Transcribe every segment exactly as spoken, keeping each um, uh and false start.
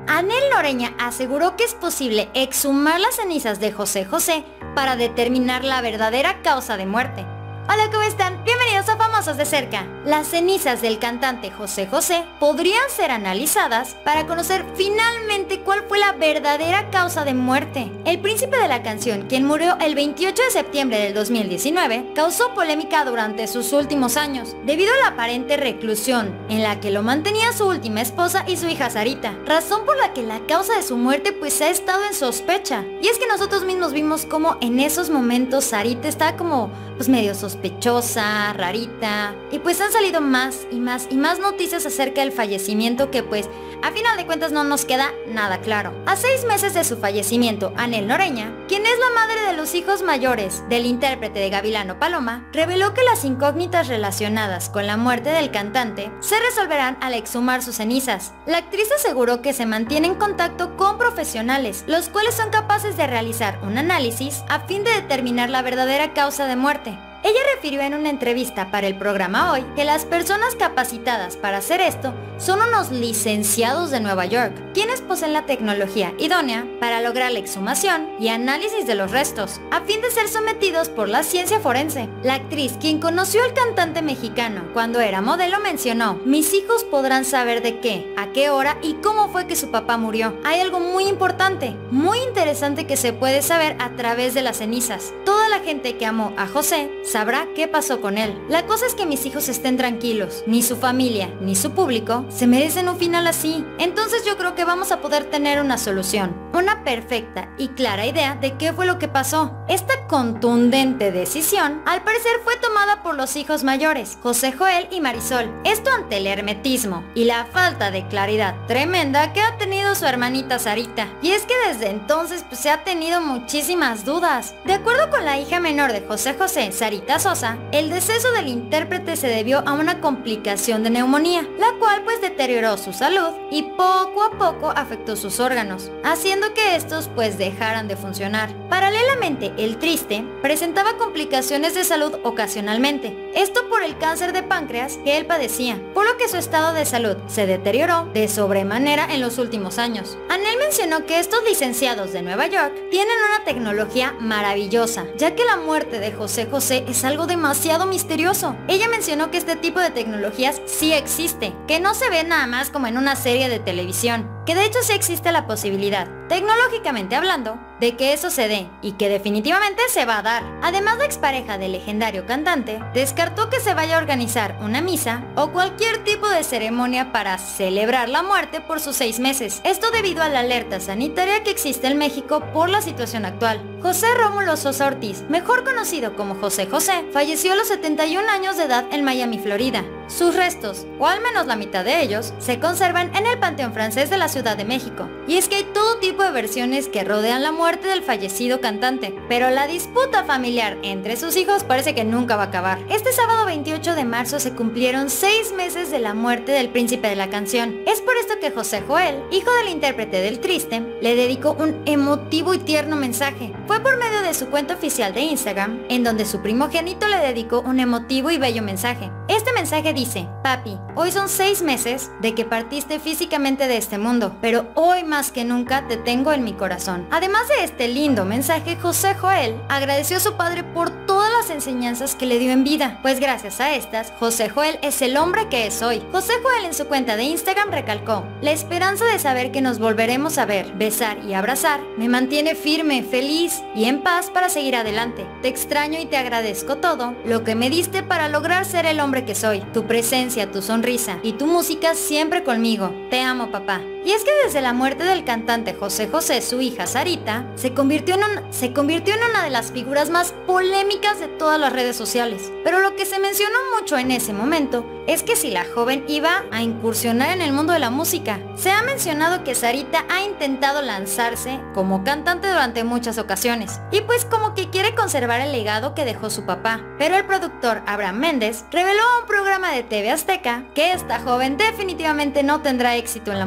Anel Noreña aseguró que es posible exhumar las cenizas de José José para determinar la verdadera causa de muerte. Hola, ¿cómo están? Bienvenidos a Famosos de Cerca. Las cenizas del cantante José José podrían ser analizadas para conocer finalmente cuál fue la verdadera causa de muerte. El príncipe de la canción, quien murió el veintiocho de septiembre del dos mil diecinueve, causó polémica durante sus últimos años, debido a la aparente reclusión en la que lo mantenía su última esposa y su hija Sarita, razón por la que la causa de su muerte pues ha estado en sospecha. Y es que nosotros mismos vimos cómo en esos momentos Sarita está como pues medio sospechosa, rarita, y pues han salido más y más y más noticias acerca del fallecimiento que pues a final de cuentas no nos queda nada claro. A seis meses de su fallecimiento, Anel Noreña, quien es la madre de los hijos mayores del intérprete de Gavilano Paloma, reveló que las incógnitas relacionadas con la muerte del cantante se resolverán al exhumar sus cenizas. La actriz aseguró que se mantiene en contacto con profesionales, los cuales son capaces de realizar un análisis a fin de determinar la verdadera causa de muerte. Ella refirió en una entrevista para el programa Hoy que las personas capacitadas para hacer esto son unos licenciados de Nueva York, quienes poseen la tecnología idónea para lograr la exhumación y análisis de los restos, a fin de ser sometidos por la ciencia forense. La actriz, quien conoció al cantante mexicano cuando era modelo, mencionó: mis hijos podrán saber de qué, a qué hora y cómo fue que su papá murió. Hay algo muy importante, muy interesante que se puede saber a través de las cenizas. Toda la gente que amó a José sabrá qué pasó con él. La cosa es que mis hijos estén tranquilos. Ni su familia, ni su público se merecen un final así. Entonces yo creo que vamos a poder tener una solución. Una perfecta y clara idea de qué fue lo que pasó. Esta contundente decisión, al parecer, fue tomada por los hijos mayores, José Joel y Marisol. Esto ante el hermetismo y la falta de claridad tremenda que ha tenido su hermanita Sarita. Y es que desde entonces pues, se ha tenido muchísimas dudas. De acuerdo con la hija menor de José José, Sarita Sosa, el deceso del intérprete se debió a una complicación de neumonía, la cual pues deterioró su salud y poco a poco afectó sus órganos, haciendo que estos pues dejaran de funcionar. Paralelamente, el triste presentaba complicaciones de salud ocasionalmente, esto por el cáncer de páncreas que él padecía, por lo que su estado de salud se deterioró de sobremanera en los últimos años. Anel mencionó que estos licenciados de Nueva York tienen una tecnología maravillosa, ya que la muerte de José José es algo demasiado misterioso. Ella mencionó que este tipo de tecnologías sí existe, que no se ve nada más como en una serie de televisión, que de hecho sí existe la posibilidad, tecnológicamente hablando, de que eso se dé y que definitivamente se va a dar. Además, la expareja del legendario cantante descartó que se vaya a organizar una misa o cualquier tipo de ceremonia para celebrar la muerte por sus seis meses. Esto debido a la alerta sanitaria que existe en México por la situación actual. José Rómulo Sosa Ortiz, mejor conocido como José José, falleció a los setenta y un años de edad en Miami, Florida. Sus restos, o al menos la mitad de ellos, se conservan en el Panteón Francés de la Ciudad de México. Y es que hay todo tipo de versiones que rodean la muerte del fallecido cantante, pero la disputa familiar entre sus hijos parece que nunca va a acabar. Este sábado veintiocho de marzo se cumplieron seis meses de la muerte del príncipe de la canción. Es por esto que José Joel, hijo del intérprete del Triste, le dedicó un emotivo y tierno mensaje. Fue por medio de su cuenta oficial de Instagram, en donde su primogénito le dedicó un emotivo y bello mensaje. Este mensaje dice: papi, hoy son seis meses de que partiste físicamente de este mundo, pero hoy más que nunca te tengo en mi corazón. Además de este lindo mensaje, José Joel agradeció a su padre por todas las enseñanzas que le dio en vida, pues gracias a estas, José Joel es el hombre que es hoy. José Joel en su cuenta de Instagram recalcó: la esperanza de saber que nos volveremos a ver, besar y abrazar me mantiene firme, feliz y en paz para seguir adelante. Te extraño y te agradezco todo lo que me diste para lograr ser el hombre que soy. Tu presencia, tu sonrisa y tu música siempre conmigo. Te amo, papá. Y es que desde la muerte del cantante José José, su hija Sarita se convirtió, en un, se convirtió en una de las figuras más polémicas de todas las redes sociales. Pero lo que se mencionó mucho en ese momento es que si la joven iba a incursionar en el mundo de la música. Se ha mencionado que Sarita ha intentado lanzarse como cantante durante muchas ocasiones, y pues como que quiere conservar el legado que dejó su papá. Pero el productor Abraham Méndez reveló a un programa de T V Azteca que esta joven definitivamente no tendrá éxito en la música.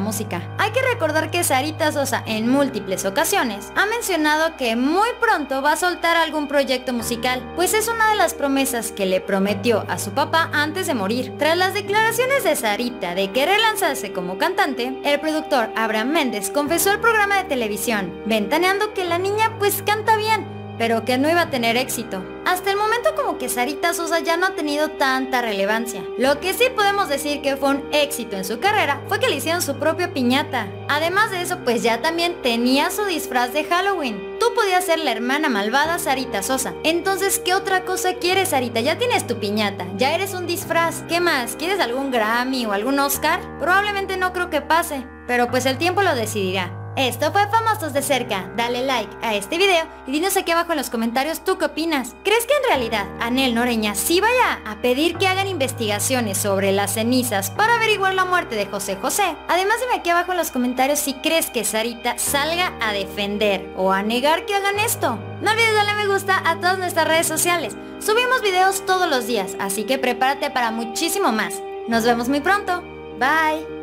Hay que recordar que Sarita Sosa en múltiples ocasiones ha mencionado que muy pronto va a soltar algún proyecto musical, pues es una de las promesas que le prometió a su papá antes de morir. Tras las declaraciones de Sarita de querer lanzarse como cantante, el productor Abraham Méndez confesó al programa de televisión Ventaneando que la niña pues canta bien, pero que no iba a tener éxito. Hasta el momento como que Sarita Sosa ya no ha tenido tanta relevancia. Lo que sí podemos decir que fue un éxito en su carrera fue que le hicieron su propia piñata. Además de eso, pues ya también tenía su disfraz de Halloween. Tú podías ser la hermana malvada Sarita Sosa. Entonces, ¿qué otra cosa quieres, Sarita? Ya tienes tu piñata, ya eres un disfraz. ¿Qué más? ¿Quieres algún Grammy o algún Oscar? Probablemente no creo que pase, pero pues el tiempo lo decidirá. Esto fue Famosos de Cerca. Dale like a este video y dinos aquí abajo en los comentarios tú qué opinas. ¿Crees que en realidad Anel Noreña sí vaya a pedir que hagan investigaciones sobre las cenizas para averiguar la muerte de José José? Además dime aquí abajo en los comentarios si crees que Sarita salga a defender o a negar que hagan esto. No olvides darle me gusta a todas nuestras redes sociales. Subimos videos todos los días, así que prepárate para muchísimo más. Nos vemos muy pronto. Bye.